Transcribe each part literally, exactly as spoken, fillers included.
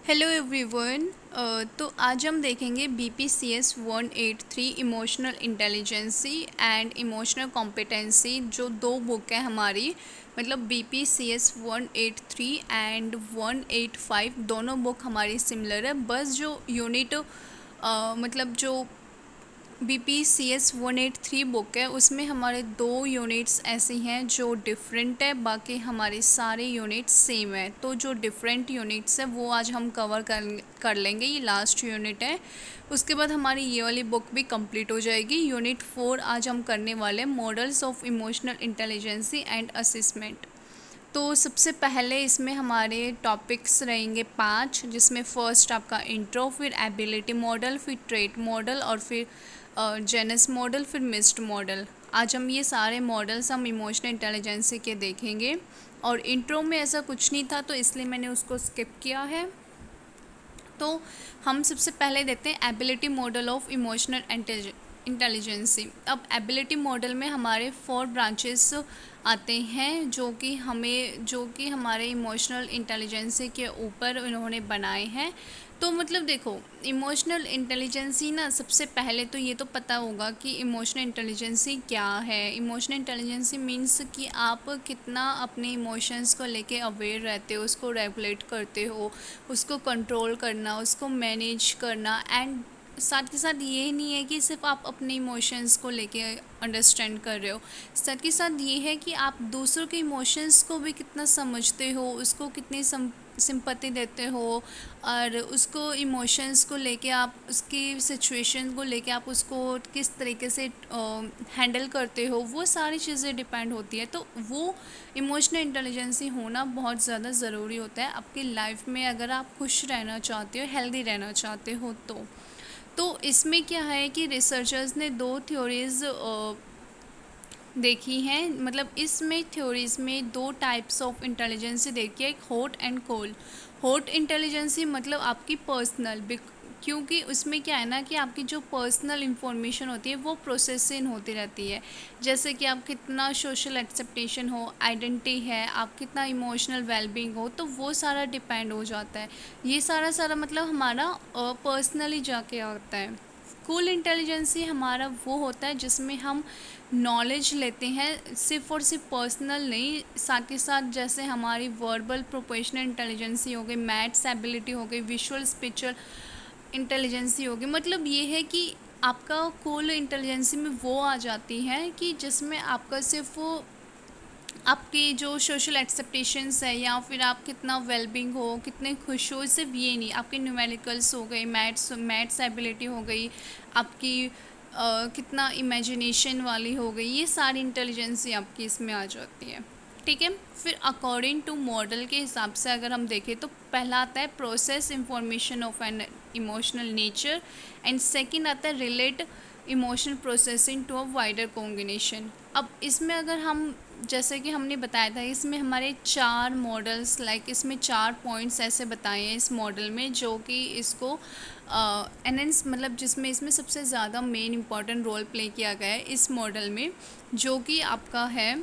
Hello everyone. तो आज हम देखेंगे B P C S one eight three emotional intelligency and emotional competency, जो दो बुक है हमारी, मतलब B P C S one eight three and one eight five, दोनों बुक हमारी सिमिलर है। बस जो यूनिट मतलब जो B P C S one eight three book है उसमें हमारे दो यूनिट्स ऐसी हैं जो डिफरेंट है, बाकी हमारे सारे यूनिट्स सेम है। तो जो डिफरेंट यूनिट्स है वो आज हम कवर कर कर लेंगे, ये लास्ट यूनिट है। उसके बाद हमारी ये वाली बुक भी कंप्लीट हो जाएगी। यूनिट फोर आज हम करने वाले हैं, models of emotional intelligency and assessment. तो सबसे पहले इसमें हमारे टॉपिक्स रहेंगे पांच, जिसमें फर्स्ट आपका इंट्रो, फिर एबिलिटी मॉडल, फिर ट्रेट मॉडल और फिर जेनस मॉडल, फिर मिस्ड मॉडल। आज हम ये सारे मॉडल्स हम इमोशनल इंटेलिजेंसी के देखेंगे। और इंट्रो में ऐसा कुछ नहीं था तो इसलिए मैंने उसको स्किप किया है। तो हम सबसे पहले देखते हैं ability model of emotional intelligency. अब एबिलिटी मॉडल में हमारे फोर ब्रांचेस आते हैं जो कि हमें जो कि हमारे इमोशनल इंटेलिजेंसी के ऊपर उन्होंने बनाए हैं। तो मतलब देखो, इमोशनल इंटेलिजेंसी ना, सबसे पहले तो ये तो पता होगा कि इमोशनल इंटेलिजेंसी क्या है। इमोशनल इंटेलिजेंसी मीन्स कि आप कितना अपने इमोशंस को लेके अवेयर रहते हो, उसको रेगुलेट करते हो, उसको कंट्रोल करना, उसको मैनेज करना। एंड साथ के साथ ये नहीं है कि सिर्फ आप अपने इमोशंस को लेके अंडरस्टैंड कर रहे हो, साथ के साथ ये है कि आप दूसरों के इमोशंस को भी कितना समझते हो, उसको कितनी सिंपैथी देते हो, और उसको इमोशंस को लेके आप उसकी सिचुएशन को लेके आप उसको किस तरीके से हैंडल करते हो, वो सारी चीज़ें डिपेंड होती है। तो वो इमोशनल इंटेलिजेंसी होना बहुत ज़्यादा ज़रूरी होता है आपकी लाइफ में, अगर आप खुश रहना चाहते हो, हेल्दी रहना चाहते हो। तो तो इसमें क्या है कि रिसर्चर्स ने दो थ्योरीज़ देखी हैं, मतलब इसमें थ्योरीज़ में दो टाइप्स ऑफ इंटेलिजेंसी देखी है, एक hot and cold. Hot intelligency मतलब आपकी पर्सनल, क्योंकि उसमें क्या है ना कि आपकी जो पर्सनल इंफॉर्मेशन होती है वो प्रोसेसिंग होती रहती है। जैसे कि आप कितना सोशल एक्सेप्टेशन हो, आइडेंटिटी है, आप कितना इमोशनल वेलबींग हो, तो वो सारा डिपेंड हो जाता है। ये सारा सारा मतलब हमारा पर्सनली जाके आता है। कूल इंटेलिजेंसी हमारा वो होता है जिसमें हम नॉलेज लेते हैं, सिर्फ और सिर्फ पर्सनल नहीं, साथ ही साथ जैसे हमारी वर्बल प्रोफेशनल इंटेलिजेंसी हो गई, मैथ्स एबिलिटी हो गई, विजुअल स्पिरिचुअल इंटेलिजेंसी होगी। मतलब ये है कि आपका कूल इंटेलिजेंसी में वो आ जाती है कि जिसमें आपका सिर्फ वो आपकी जो सोशल एक्सेप्टेशंस है, या फिर आप कितना वेलबींग हो, कितने खुश हो, सिर्फ ये नहीं, आपके न्यूमेरिकल्स हो गए, मैथ्स मैथ्स एबिलिटी हो गई, आपकी आ, कितना इमेजिनेशन वाली हो गई, ये सारी इंटेलिजेंसी आपकी इसमें आ जाती है। ठीक है। फिर अकॉर्डिंग टू मॉडल के हिसाब से अगर हम देखें तो पहला आता है process information of an emotional nature, and second आता है relate emotional processing to a wider combination. अब इसमें अगर हम, जैसे कि हमने बताया था, इसमें हमारे चार मॉडल्स, लाइक इसमें चार पॉइंट्स ऐसे बताए हैं इस मॉडल में जो कि इसको एनहेंस मतलब जिसमें इसमें सबसे ज़्यादा मेन इंपॉर्टेंट रोल प्ले किया गया है इस मॉडल में, जो कि आपका है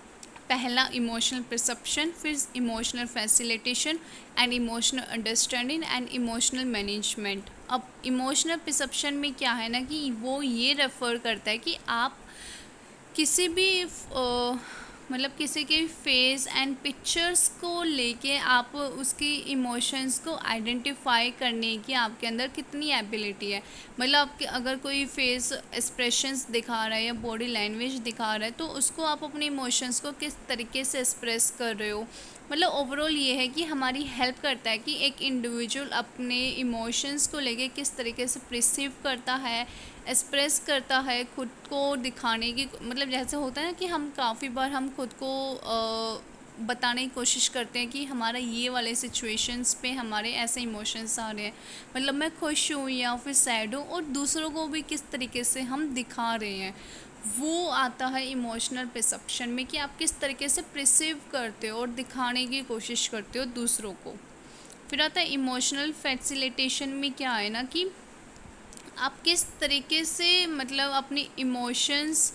पहला इमोशनल परसेप्शन, फिर emotional facilitation and emotional understanding and emotional management. अब इमोशनल परसेप्शन में क्या है ना कि वो ये रेफ़र करता है कि आप किसी भी आ, मतलब किसी के फेस एंड पिक्चर्स को लेके आप उसकी इमोशंस को आइडेंटिफाई करने की आपके अंदर कितनी एबिलिटी है। मतलब आपके अगर कोई फेस एक्सप्रेशंस दिखा रहा है या बॉडी लैंग्वेज दिखा रहा है तो उसको आप अपने इमोशंस को किस तरीके से एक्सप्रेस कर रहे हो। मतलब ओवरऑल ये है कि हमारी हेल्प करता है कि एक इंडिविजुअल अपने इमोशंस को लेके किस तरीके से परसीव करता है, एक्सप्रेस करता है, खुद को दिखाने की, मतलब जैसे होता है ना कि हम काफ़ी बार हम खुद को आ, बताने की कोशिश करते हैं कि हमारा ये वाले सिचुएशंस पे हमारे ऐसे इमोशंस आ रहे हैं, मतलब मैं खुश हूँ या फिर सैड हूँ, और दूसरों को भी किस तरीके से हम दिखा रहे हैं, वो आता है इमोशनल परसेप्शन में कि आप किस तरीके से परसीव करते हो और दिखाने की कोशिश करते हो दूसरों को। फिर आता है इमोशनल फैसिलिटेशन में क्या है ना कि आप किस तरीके से मतलब अपनी इमोशंस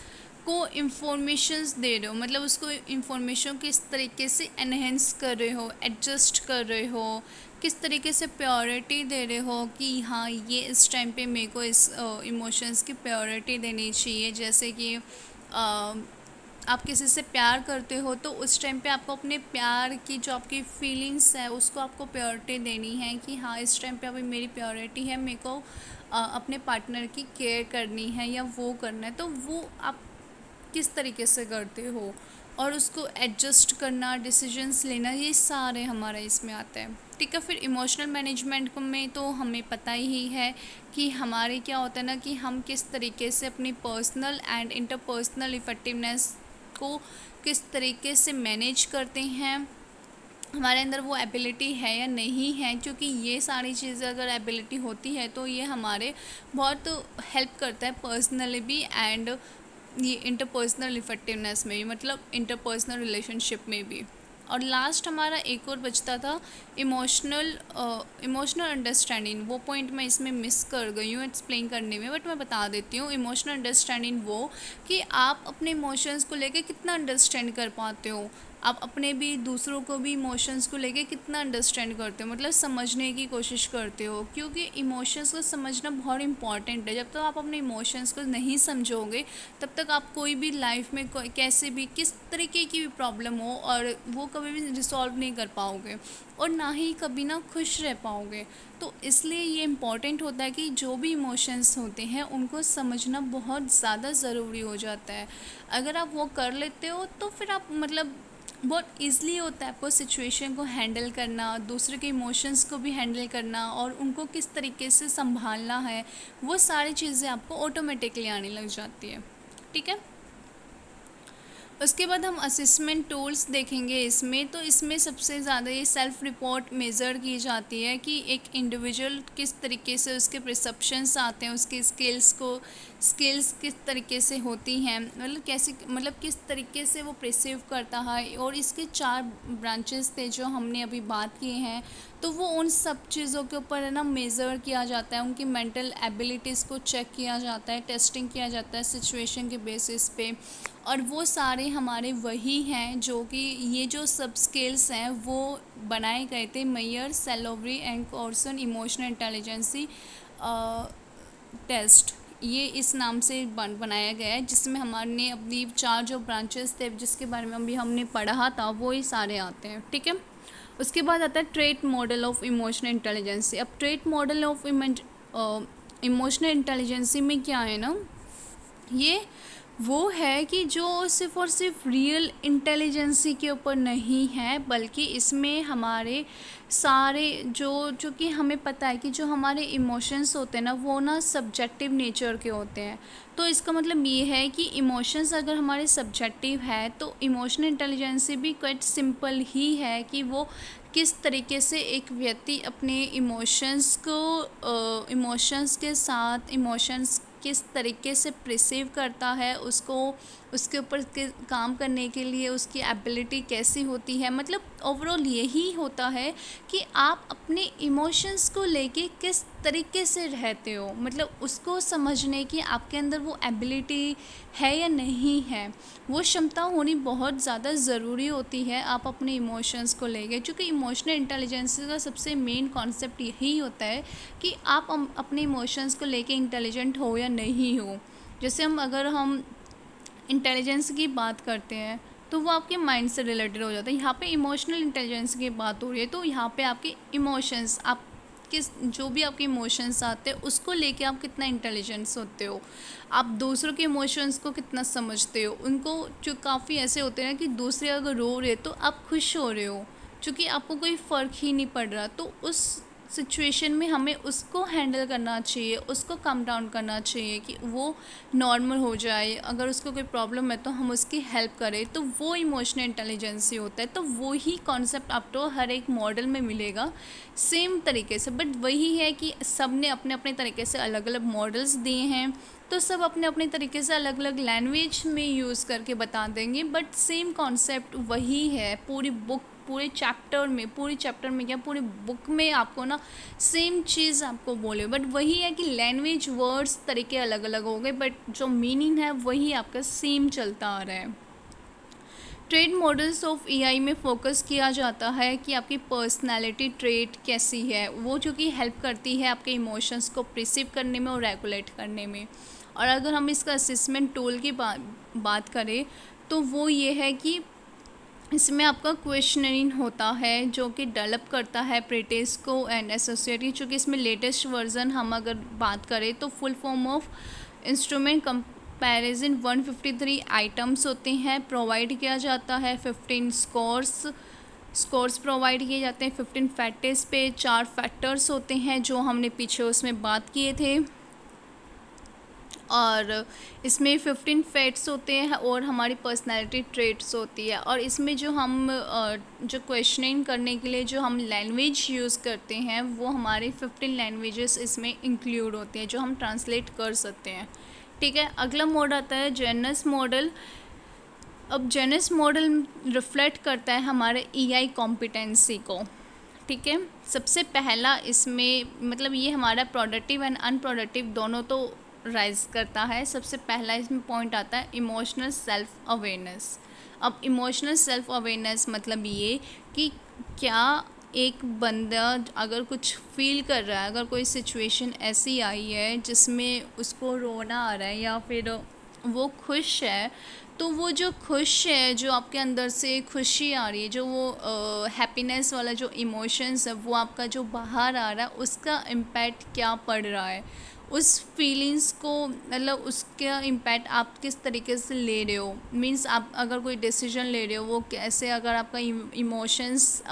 को इंफॉर्मेशंस दे रहे हो, मतलब उसको इंफॉर्मेशन किस तरीके से एनहेंस कर रहे हो, एडजस्ट कर रहे हो, किस तरीके से प्रायोरिटी दे रहे हो कि हाँ ये इस टाइम पे मेरे को इस इमोशंस की प्रायोरिटी देनी चाहिए। जैसे कि uh, आप किसी से प्यार करते हो तो उस टाइम पे आपको अपने प्यार की जो आपकी फीलिंग्स है उसको आपको प्रायोरिटी देनी है कि हाँ इस टाइम पे अभी मेरी प्रायोरिटी है, मेरे को अपने पार्टनर की केयर करनी है या वो करना है। तो वो आप किस तरीके से करते हो और उसको एडजस्ट करना, डिसीजंस लेना, ये सारे हमारा इसमें आता है। ठीक है, फिर इमोशनल मैनेजमेंट में तो हमें पता ही है कि हमारे क्या होता है ना कि हम किस तरीके से अपनी पर्सनल एंड इंटरपर्सनल इफेक्टिवनेस को किस तरीके से मैनेज करते हैं, हमारे अंदर वो एबिलिटी है या नहीं है। क्योंकि ये सारी चीज़ें अगर एबिलिटी होती है तो ये हमारे बहुत हेल्प करता है पर्सनली भी एंड ये इंटरपर्सनल इफेक्टिवनेस में भी, मतलब इंटरपर्सनल रिलेशनशिप में भी। और लास्ट हमारा एक और बचता था इमोशनल इमोशनल अंडरस्टैंडिंग। वो पॉइंट मैं इसमें मिस कर गई हूँ एक्सप्लेन करने में, बट मैं बता देती हूँ। इमोशनल अंडरस्टैंडिंग वो कि आप अपने इमोशंस को लेके कितना अंडरस्टैंड कर पाते हो, आप अपने भी दूसरों को भी इमोशंस को लेके कितना अंडरस्टैंड करते हो, मतलब समझने की कोशिश करते हो। क्योंकि इमोशंस को समझना बहुत इंपॉर्टेंट है। जब तक तो आप अपने इमोशंस को नहीं समझोगे तब तक आप कोई भी लाइफ में कैसे भी किस तरीके की भी प्रॉब्लम हो और वो कभी भी रिसॉल्व नहीं कर पाओगे और ना ही कभी ना खुश रह पाओगे। तो इसलिए ये इम्पॉर्टेंट होता है कि जो भी इमोशंस होते हैं उनको समझना बहुत ज़्यादा ज़रूरी हो जाता है। अगर आप वो कर लेते हो तो फिर आप मतलब बहुत ईज़िली होता है आपको सिचुएशन को हैंडल करना, दूसरे के इमोशंस को भी हैंडल करना और उनको किस तरीके से संभालना है, वो सारी चीज़ें आपको ऑटोमेटिकली आने लग जाती है। ठीक है, उसके बाद हम असेसमेंट टूल्स देखेंगे इसमें। तो इसमें सबसे ज़्यादा ये सेल्फ रिपोर्ट मेज़र की जाती है कि एक इंडिविजुअल किस तरीके से उसके परसेप्शंस आते हैं, उसके स्किल्स को स्किल्स किस तरीके से होती हैं, मतलब कैसे मतलब किस तरीके से वो परसीव करता है। और इसके चार ब्रांचेस थे जो हमने अभी बात किए हैं, तो वो उन सब चीज़ों के ऊपर है ना मेज़र किया जाता है, उनकी मेंटल एबिलिटीज़ को चेक किया जाता है, टेस्टिंग किया जाता है सिचुएशन के बेसिस पे। और वो सारे हमारे वही हैं जो कि ये जो सब स्किल्स हैं वो बनाए गए थे Mayer, Salovey and Caruso emotional intelligency test, ये इस नाम से बन बनाया गया है, जिसमें हमारे अपनी चार जो ब्रांचेस थे जिसके बारे में अभी हमने पढ़ा था वो ही सारे आते हैं। ठीक है, उसके बाद आता है trait model of emotional intelligency. अब trait model of emotional intelligency में क्या है ना, ये वो है कि जो सिर्फ और सिर्फ रियल इंटेलिजेंसी के ऊपर नहीं है, बल्कि इसमें हमारे सारे जो जो कि हमें पता है कि जो हमारे इमोशंस होते हैं ना वो ना सब्जेक्टिव नेचर के होते हैं। तो इसका मतलब ये है कि इमोशंस अगर हमारे सब्जेक्टिव है तो इमोशनल इंटेलिजेंसी भी क्वाइट सिंपल ही है कि वो किस तरीके से एक व्यक्ति अपने इमोशंस को इमोशंस के साथ इमोशंस किस तरीके से परसीव करता है, उसको उसके ऊपर काम करने के लिए उसकी एबिलिटी कैसी होती है। मतलब ओवरऑल यही होता है कि आप अपने इमोशंस को लेके किस तरीके से रहते हो, मतलब उसको समझने की आपके अंदर वो एबिलिटी है या नहीं है, वो क्षमता होनी बहुत ज़्यादा ज़रूरी होती है आप अपने इमोशंस को लेके। क्योंकि इमोशनल इंटेलिजेंस का सबसे मेन कॉन्सेप्ट यही होता है कि आप अपने इमोशंस को लेके इंटेलिजेंट हो या नहीं हो। जैसे हम अगर हम इंटेलिजेंस की बात करते हैं तो वो आपके माइंड से रिलेटेड हो जाता है। यहाँ पे इमोशनल इंटेलिजेंस की बात हो रही है तो यहाँ पे आपके इमोशंस, आप किस जो भी आपके इमोशंस आते हैं उसको लेके आप कितना इंटेलिजेंस होते हो, आप दूसरों के इमोशंस को कितना समझते हो। उनको जो काफ़ी ऐसे होते हैं कि दूसरे अगर रो रहे तो आप खुश हो रहे हो क्योंकि आपको कोई फ़र्क ही नहीं पड़ रहा। तो उस सिचुएशन में हमें उसको हैंडल करना चाहिए, उसको कम डाउन करना चाहिए कि वो नॉर्मल हो जाए। अगर उसको कोई प्रॉब्लम है तो हम उसकी हेल्प करें, तो वो इमोशनल इंटेलिजेंसी होता है। तो वो ही कॉन्सेप्ट आपको हर एक मॉडल में मिलेगा सेम तरीके से, बट वही है कि सब ने अपने अपने तरीके से अलग अलग मॉडल्स दिए हैं, तो सब अपने अपने तरीके से अलग अलग लैंग्वेज में यूज़ करके बता देंगे, बट सेम कॉन्सेप्ट वही है। पूरी बुक पूरे चैप्टर में पूरी चैप्टर में क्या पूरी बुक में आपको ना सेम चीज़ आपको बोले, बट वही है कि लैंग्वेज वर्ड्स तरीके अलग अलग हो गए, बट जो मीनिंग है वही आपका सेम चलता आ रहा है। ट्रेड मॉडल्स ऑफ एआई में फोकस किया जाता है कि आपकी पर्सनालिटी ट्रेट कैसी है, वो जो कि हेल्प करती है आपके इमोशंस को प्रिसीव करने में और रेगुलेट करने में। और अगर हम इसका असेसमेंट टूल की बात बात करें तो वो ये है कि इसमें आपका क्वेश्चनरिंग होता है जो कि डेवलप करता है प्रेटेस को एंड एसोसिएटी, चूँकि इसमें लेटेस्ट वर्जन हम अगर बात करें तो full form of instrument comparison one fifty three items होते हैं, प्रोवाइड किया जाता है फिफ्टीन स्कोर्स स्कोर्स प्रोवाइड किए जाते हैं फिफ्टीन फैक्टर्स पे, चार फैक्टर्स होते हैं जो हमने पीछे उसमें बात किए थे, और इसमें फिफ्टीन फैक्ट्स होते हैं और हमारी पर्सनालिटी ट्रेट्स होती है। और इसमें जो हम जो क्वेश्चनिंग करने के लिए जो हम लैंग्वेज यूज़ करते हैं वो हमारे फिफ्टीन लैंग्वेजेस इसमें इंक्लूड होते हैं जो हम ट्रांसलेट कर सकते हैं। ठीक है, अगला मॉडल आता है जेनस मॉडल। अब जेनस मॉडल रिफ्लेक्ट करता है हमारे ईआई कॉम्पिटेंसी को। ठीक है, सबसे पहला इसमें मतलब ये हमारा प्रोडक्टिव एंड अनप्रोडक्टिव दोनों तो राइज करता है। सबसे पहला इसमें पॉइंट आता है इमोशनल सेल्फ अवेयरनेस। अब इमोशनल सेल्फ अवेयरनेस मतलब ये कि क्या एक बंदा अगर कुछ फील कर रहा है, अगर कोई सिचुएशन ऐसी आई है जिसमें उसको रोना आ रहा है या फिर वो खुश है, तो वो जो खुश है, जो आपके अंदर से खुशी आ रही है, जो वो हैप्पीनेस वाला जो इमोशंस है वो आपका जो बाहर आ रहा है, उसका इम्पैक्ट क्या पड़ रहा है, उस फीलिंग्स को मतलब उसका इम्पैक्ट आप किस तरीके से ले रहे हो। मीन्स आप अगर कोई डिसीजन ले रहे हो वो कैसे, अगर आपका इमोशंस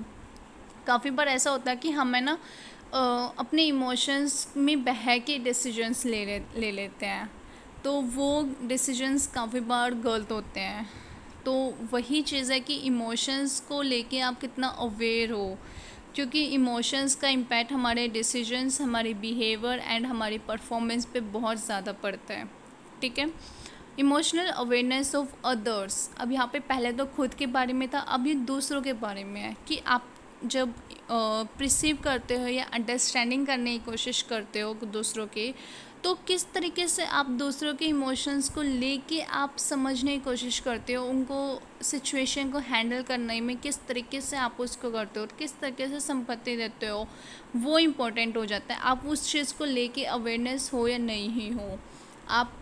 काफ़ी बार ऐसा होता है कि हमें ना अपने इमोशंस में बह के डिसीजंस ले ले ले लेते हैं, तो वो डिसीजंस काफ़ी बार गलत होते हैं। तो वही चीज़ है कि इमोशंस को लेके आप कितना अवेयर हो, क्योंकि इमोशंस का इम्पैक्ट हमारे डिसीजंस, हमारे बिहेवियर एंड हमारी परफॉर्मेंस पे बहुत ज़्यादा पड़ता है। ठीक है, इमोशनल अवेयरनेस ऑफ अदर्स। अब यहाँ पे पहले तो खुद के बारे में था, अब ये दूसरों के बारे में है कि आप जब प्रिसीव करते हो या अंडरस्टैंडिंग करने की कोशिश करते हो दूसरों के, तो किस तरीके से आप दूसरों के इमोशंस को लेके आप समझने की कोशिश करते हो, उनको सिचुएशन को हैंडल करने में किस तरीके से आप उसको करते हो, किस तरीके से संपत्ति देते हो, वो इम्पोर्टेंट हो जाता है। आप उस चीज़ को लेके अवेयरनेस हो या नहीं ही हो। आप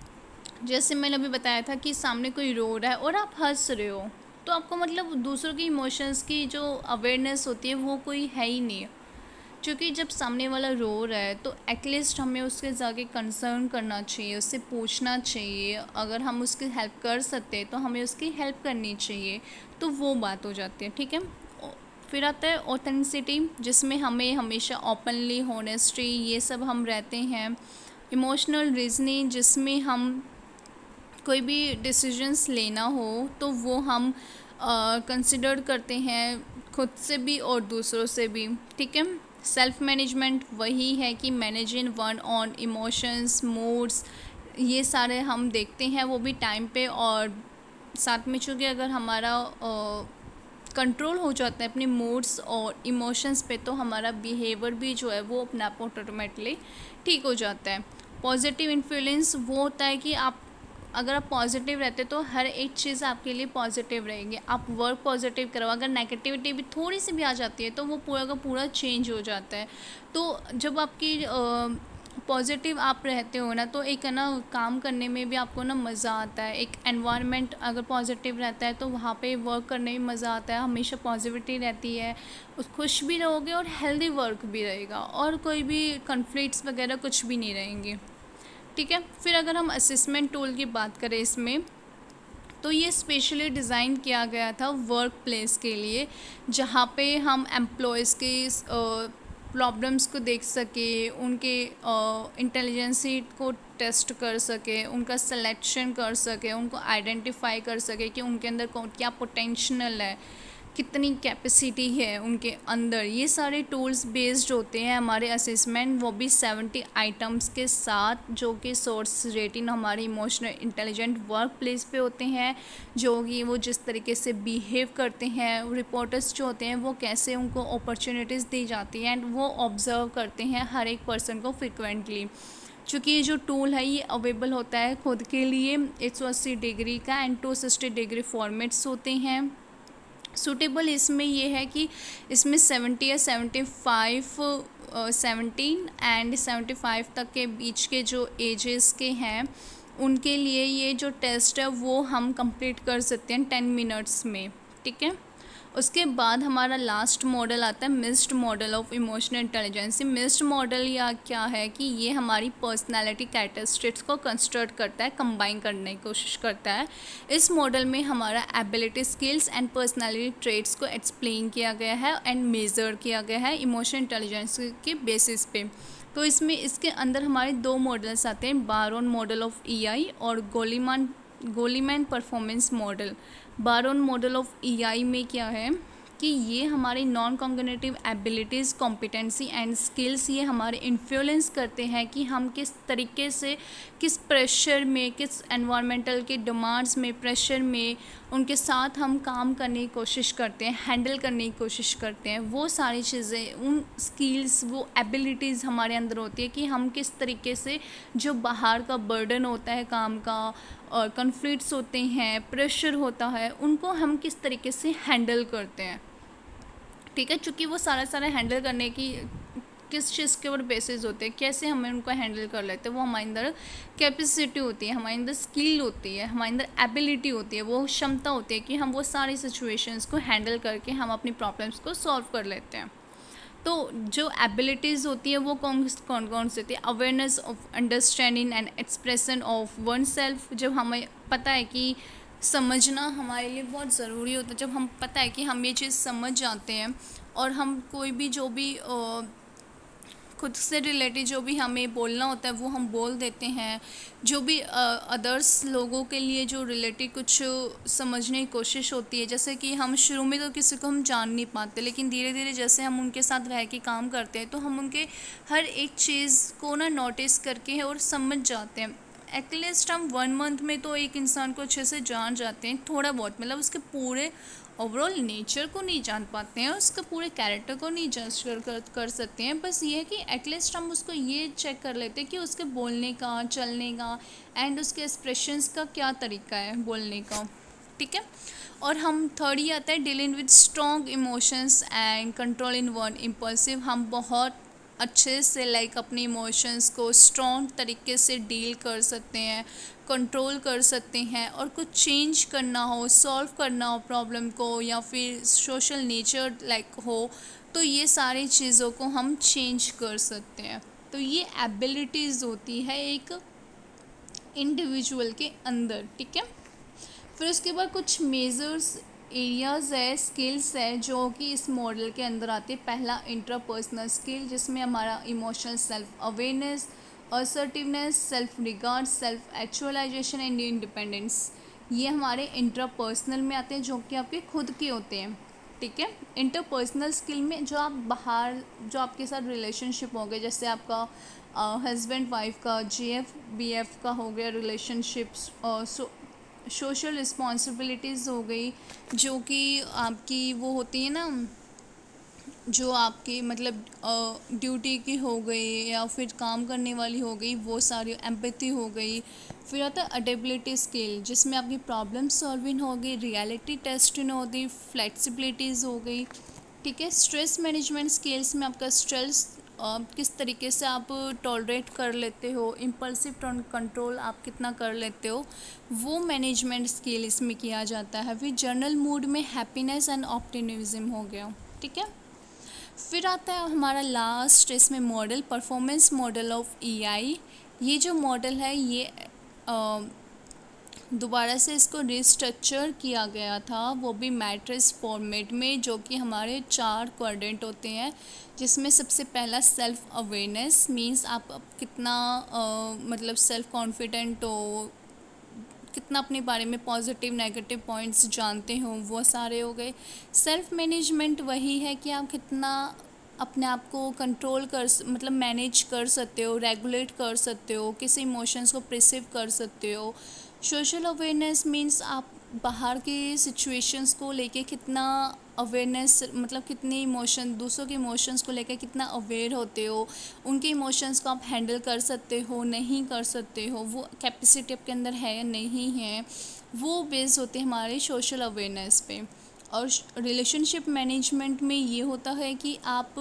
जैसे मैंने अभी बताया था कि सामने कोई रो रहा है और आप हंस रहे हो, तो आपको मतलब दूसरों के इमोशंस की जो अवेयरनेस होती है वो कोई है ही नहीं है। क्योंकि जब सामने वाला रो रहा है तो एटलीस्ट हमें उसके जाके कंसर्न करना चाहिए, उससे पूछना चाहिए, अगर हम उसकी हेल्प कर सकते हैं तो हमें उसकी हेल्प करनी चाहिए, तो वो बात हो जाती है। ठीक है, फिर आता है ऑथेंटिसिटी, जिसमें हमें हमेशा ओपनली, होनेस्टी, ये सब हम रहते हैं। इमोशनल रीजनिंग, जिसमें हम कोई भी डिसीजंस लेना हो तो वो हम कंसिडर करते हैं खुद से भी और दूसरों से भी। ठीक है, सेल्फ मैनेजमेंट वही है कि managing one on emotions, moods, ये सारे हम देखते हैं वो भी टाइम पे, और साथ में चूँकि अगर हमारा कंट्रोल हो जाता है अपने मूड्स और इमोशंस पे, तो हमारा बिहेवियर भी जो है वो अपने आप ऑटोमेटिकली ठीक हो जाता है। पॉजिटिव इन्फ्लुएंस वो होता है कि आप अगर आप पॉजिटिव रहते तो हर एक चीज़ आपके लिए पॉजिटिव रहेगी। आप वर्क पॉजिटिव करो, अगर नेगेटिविटी भी थोड़ी सी भी आ जाती है तो वो पूरा का पूरा चेंज हो जाता है। तो जब आपकी पॉजिटिव आप रहते हो ना, तो एक है ना काम करने में भी आपको ना मज़ा आता है। एक एनवायरनमेंट अगर पॉजिटिव रहता है तो वहाँ पे वर्क करने में मज़ा आता है, हमेशा पॉजिटिविटी रहती है, उस खुश भी रहोगे और हेल्दी वर्क भी रहेगा, और कोई भी कन्फ्लिक्ट्स वगैरह कुछ भी नहीं रहेंगे। ठीक है, फिर अगर हम असेसमेंट टूल की बात करें इसमें, तो ये स्पेशली डिज़ाइन किया गया था वर्क प्लेस के लिए, जहाँ पे हम एम्प्लॉयज़ के प्रॉब्लम्स को देख सके, उनके इंटेलिजेंसी को टेस्ट कर सके, उनका सिलेक्शन कर सके, उनको आइडेंटिफाई कर सके कि उनके अंदर कौन क्या पोटेंशियल है। कितनी कैपेसिटी है उनके अंदर, ये सारे टूल्स बेस्ड होते हैं हमारे असेसमेंट, वो भी सेवेंटी आइटम्स के साथ, जो कि सोर्स रेटिंग हमारे इमोशनल इंटेलिजेंट वर्क प्लेस पे होते हैं, जो कि वो जिस तरीके से बिहेव करते हैं, रिपोर्टर्स जो होते हैं वो कैसे उनको अपॉर्चुनिटीज़ दी जाती हैं, एंड वो ऑब्ज़र्व करते हैं हर एक पर्सन को फ्रिक्वेंटली। चूँकि ये जो टूल है ये अवेलेबल होता है खुद के लिए एक सौ अस्सी डिग्री का and two sixty degree formats होते हैं। सूटेबल इसमें ये है कि इसमें सेवेंटी या seventy five seventeen and seventy five तक के बीच के जो एजेस के हैं उनके लिए ये जो टेस्ट है वो हम कंप्लीट कर सकते हैं टेन मिनट्स में, ठीक है। उसके बाद हमारा लास्ट मॉडल आता है mixed model of emotional intelligence. Mixed model या क्या है कि ये हमारी पर्सनालिटी कैरेक्टरिस्टिक्स को कंस्ट्रक्ट करता है, कंबाइन करने की कोशिश करता है। इस मॉडल में हमारा ability, skills and personality traits को एक्सप्लेन किया गया है एंड मेज़र किया गया है इमोशनल इंटेलिजेंस के बेसिस पे। तो इसमें इसके अंदर हमारे दो मॉडल्स आते हैं, बारोन मॉडल ऑफ ई आई और Goleman Goleman performance model. Baron model of E I में क्या है कि ये हमारी non cognitive abilities, competency and skills ये हमारे इन्फ्लुएंस करते हैं कि हम किस तरीके से, किस प्रेशर में, किस एनवायरमेंटल के डिमांड्स में, प्रेशर में उनके साथ हम काम करने की कोशिश करते हैं, हैंडल करने की कोशिश करते हैं। वो सारी चीज़ें, उन स्किल्स, वो एबिलिटीज़ हमारे अंदर होती है कि हम किस तरीके से जो बाहर का बर्डन होता है काम का और कॉन्फ्लिक्ट्स होते हैं, प्रेशर होता है, उनको हम किस तरीके से हैंडल करते हैं, ठीक है। चूँकि वो सारा सारा हैंडल करने की किस चीज़ के ऊपर बेसिस होते हैं, कैसे हमें उनको हैंडल कर लेते हैं, वो हमारे अंदर कैपेसिटी होती है, हमारे अंदर स्किल होती है, हमारे अंदर एबिलिटी होती है, वो क्षमता होती है कि हम वो सारी सिचुएशंस को हैंडल करके हम अपनी प्रॉब्लम्स को सॉल्व कर लेते हैं। तो जो एबिलिटीज़ होती है वो कौन कौन कौन सी होती है, awareness of understanding and expression of oneself. जब हमें पता है कि समझना हमारे लिए बहुत ज़रूरी होता है, जब हम पता है कि हम ये चीज़ समझ जाते हैं और हम कोई भी जो भी आ, खुद से रिलेटेड जो भी हमें बोलना होता है वो हम बोल देते हैं, जो भी अदर्स लोगों के लिए जो रिलेटेड कुछ समझने की कोशिश होती है। जैसे कि हम शुरू में तो किसी को हम जान नहीं पाते, लेकिन धीरे धीरे जैसे हम उनके साथ रह के काम करते हैं तो हम उनके हर एक चीज़ को ना नोटिस करके और समझ जाते हैं। एटलीस्ट हम वन मंथ में तो एक इंसान को अच्छे से जान जाते हैं, थोड़ा बहुत, मतलब उसके पूरे ओवरऑल नेचर को नहीं जान पाते हैं, उसका पूरे कैरेक्टर को नहीं जज कर, कर कर सकते हैं। बस ये है कि एटलीस्ट हम उसको ये चेक कर लेते हैं कि उसके बोलने का, चलने का एंड उसके एक्सप्रेशंस का क्या तरीका है बोलने का, ठीक है। और हम थर्ड ही आता है dealing with strong emotions and control in one impulsive. हम बहुत अच्छे से लाइक अपने इमोशंस को स्ट्रॉन्ग तरीके से डील कर सकते हैं, कंट्रोल कर सकते हैं, और कुछ चेंज करना हो, सॉल्व करना हो प्रॉब्लम को, या फिर सोशल नेचर लाइक हो, तो ये सारी चीज़ों को हम चेंज कर सकते हैं। तो ये एबिलिटीज़ होती है एक इंडिविजुअल के अंदर, ठीक है। फिर उसके बाद कुछ मेजर्स एरियाज़ है, स्किल्स है जो कि इस मॉडल के अंदर आते हैं। पहला इंट्रापर्सनल स्किल, जिसमें हमारा emotional self awareness, assertiveness, self regard, self actualisation and independence, ये हमारे इंट्रापर्सनल में आते हैं, जो कि आपके खुद के होते हैं, ठीक है। इंटरपर्सनल स्किल में जो आप बाहर, जो आपके साथ रिलेशनशिप हो गए, जैसे आपका हस्बैंड वाइफ का, जी एफ बी एफ का हो गया रिलेशनशिप्स, और सो सोशल रिस्पॉन्सिबिलिटीज़ हो गई, जो कि आपकी वो होती है ना, जो आपकी मतलब ड्यूटी की हो गई या फिर काम करने वाली हो गई, वो सारी एम्पैथी हो गई। फिर आता है अडेबिलिटी स्किल, जिसमें आपकी प्रॉब्लम सॉल्विंग हो गई, रियलिटी टेस्टिंग हो गई, फ्लेक्सिबिलिटीज़ हो गई, ठीक है। स्ट्रेस मैनेजमेंट स्किल्स में आपका स्ट्रेस किस तरीके से आप टॉलरेट कर लेते हो, इम्पल्सिव कंट्रोल आप कितना कर लेते हो, वो मैनेजमेंट स्किल इसमें किया जाता है। फिर जर्नल मूड में हैप्पीनेस एंड ऑप्टिमिज्म हो गया, ठीक है। फिर आता है हमारा लास्ट इसमें model, performance model of E I. ये जो मॉडल है ये दोबारा से इसको रिस्ट्रक्चर किया गया था, वो भी मैट्रिक्स फॉर्मेट में, जो कि हमारे चार क्वाड्रेंट होते हैं, जिसमें सबसे पहला सेल्फ अवेयरनेस मींस आप कितना आ, मतलब सेल्फ कॉन्फिडेंट हो, कितना अपने बारे में पॉजिटिव नेगेटिव पॉइंट्स जानते हो, वो सारे हो गए। सेल्फ मैनेजमेंट वही है कि आप कितना अपने आप को कंट्रोल कर मतलब मैनेज कर सकते हो, रेगुलेट कर सकते हो, किस इमोशंस को परसीव कर सकते हो। सोशल अवेयरनेस मीन्स आप बाहर के सिचुएशंस को लेके कितना अवेयरनेस मतलब कितने इमोशन दूसरों के इमोशंस को लेकर कितना अवेयर होते हो, उनके इमोशंस को आप हैंडल कर सकते हो नहीं कर सकते हो, वो कैपेसिटी आपके अंदर है या नहीं है, वो बेस्ड होते हैं हमारे सोशल अवेयरनेस पे। और रिलेशनशिप मैनेजमेंट में ये होता है कि आप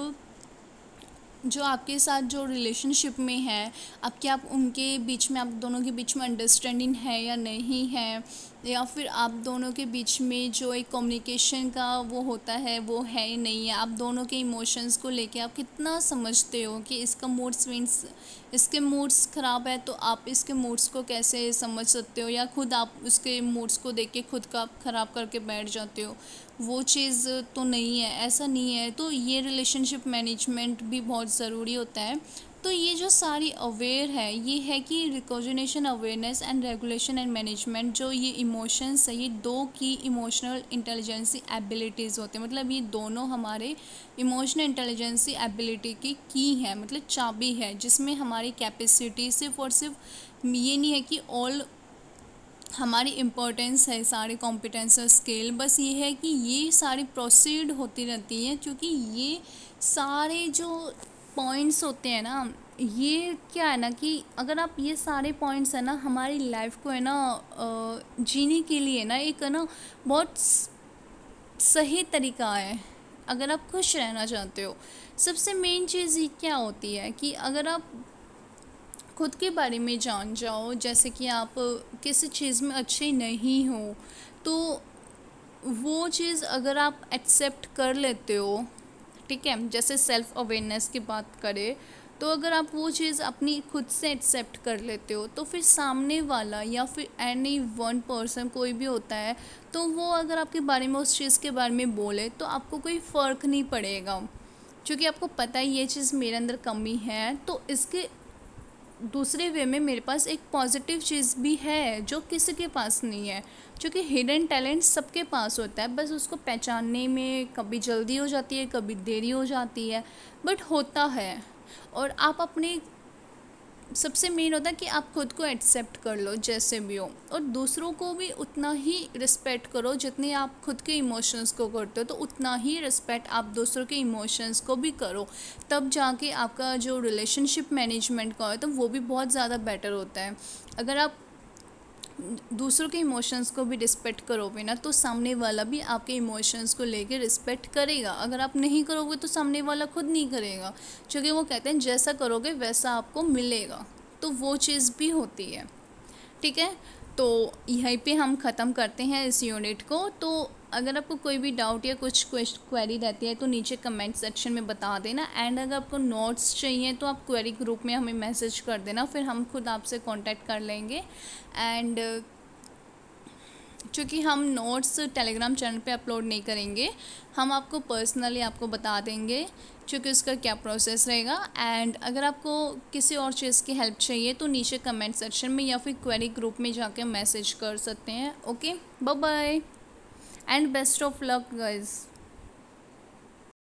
जो आपके साथ जो रिलेशनशिप में है अब क्या आप उनके बीच में आप दोनों के बीच में अंडरस्टैंडिंग है या नहीं है, या फिर आप दोनों के बीच में जो एक कम्युनिकेशन का वो होता है वो है या नहीं है, आप दोनों के इमोशंस को लेके आप कितना समझते हो कि इसका मूड स्विंग्स इसके मूड्स ख़राब है तो आप इसके मूड्स को कैसे समझ सकते हो, या खुद आप उसके मूड्स को देख के खुद का ख़राब करके बैठ जाते हो, वो चीज़ तो नहीं है, ऐसा नहीं है। तो ये रिलेशनशिप मैनेजमेंट भी बहुत ज़रूरी होता है। तो ये जो सारी अवेयर है ये है कि recognition awareness and regulation and management, जो ये इमोशंस है ये दो की इमोशनल इंटेलिजेंसी एबिलिटीज़ होते हैं, मतलब ये दोनों हमारे इमोशनल इंटेलिजेंसी एबिलिटी की की है, मतलब चाबी है, जिसमें हमारी कैपेसिटी सिर्फ और सिर्फ ये नहीं है कि ऑल हमारी इम्पोर्टेंस है सारे कॉम्पिटेंस और स्किल, बस ये है कि ये सारी प्रोसीड होती रहती हैं, क्योंकि ये सारे जो पॉइंट्स होते हैं ना, ये क्या है ना कि अगर आप ये सारे पॉइंट्स है ना हमारी लाइफ को है ना जीने के लिए ना एक है ना बहुत सही तरीका है। अगर आप खुश रहना चाहते हो, सबसे मेन चीज़ ये क्या होती है कि अगर आप खुद के बारे में जान जाओ, जैसे कि आप किसी चीज़ में अच्छे नहीं हो तो वो चीज़ अगर आप एक्सेप्ट कर लेते हो, ठीक है, जैसे सेल्फ़ अवेयरनेस की बात करें तो अगर आप वो चीज़ अपनी खुद से एक्सेप्ट कर लेते हो तो फिर सामने वाला या फिर एनी वन पर्सन कोई भी होता है तो वो अगर आपके बारे में उस चीज़ के बारे में बोले तो आपको कोई फ़र्क नहीं पड़ेगा, क्योंकि आपको पता है ये चीज़ मेरे अंदर कमी है। तो इसके दूसरे वे में मेरे पास एक पॉजिटिव चीज़ भी है जो किसी के पास नहीं है, क्योंकि हिडन टैलेंट सबके पास होता है, बस उसको पहचानने में कभी जल्दी हो जाती है कभी देरी हो जाती है, बट होता है। और आप अपने सबसे मेन होता है कि आप खुद को एक्सेप्ट कर लो जैसे भी हो, और दूसरों को भी उतना ही रिस्पेक्ट करो जितने आप खुद के इमोशंस को करते हो, तो उतना ही रिस्पेक्ट आप दूसरों के इमोशंस को भी करो, तब जाके आपका जो रिलेशनशिप मैनेजमेंट का है तो वो भी बहुत ज़्यादा बेटर होता है। अगर आप दूसरों के इमोशंस को भी रिस्पेक्ट करोगे ना तो सामने वाला भी आपके इमोशंस को लेके रिस्पेक्ट करेगा, अगर आप नहीं करोगे तो सामने वाला खुद नहीं करेगा, क्योंकि वो कहते हैं जैसा करोगे वैसा आपको मिलेगा, तो वो चीज़ भी होती है। ठीक है, तो यहीं पे हम ख़त्म करते हैं इस यूनिट को। तो अगर आपको कोई भी डाउट या कुछ क्वेरी रहती है तो नीचे कमेंट सेक्शन में बता देना, एंड अगर आपको नोट्स चाहिए तो आप क्वेरी ग्रुप में हमें मैसेज कर देना, फिर हम खुद आपसे कांटेक्ट कर लेंगे। एंड चूँकि हम नोट्स टेलीग्राम चैनल पे अपलोड नहीं करेंगे, हम आपको पर्सनली आपको बता देंगे क्योंकि उसका क्या प्रोसेस रहेगा। एंड अगर आपको किसी और चीज़ की हेल्प चाहिए तो नीचे कमेंट सेक्शन में या फिर क्वेरी ग्रुप में जाके मैसेज कर सकते हैं। Okay, bye bye and best of luck guys.